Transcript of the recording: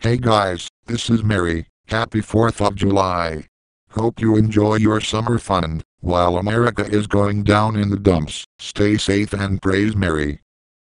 Hey guys, this is Mary. Happy 4th of July. Hope you enjoy your summer fun. While America is going down in the dumps, stay safe and praise Mary.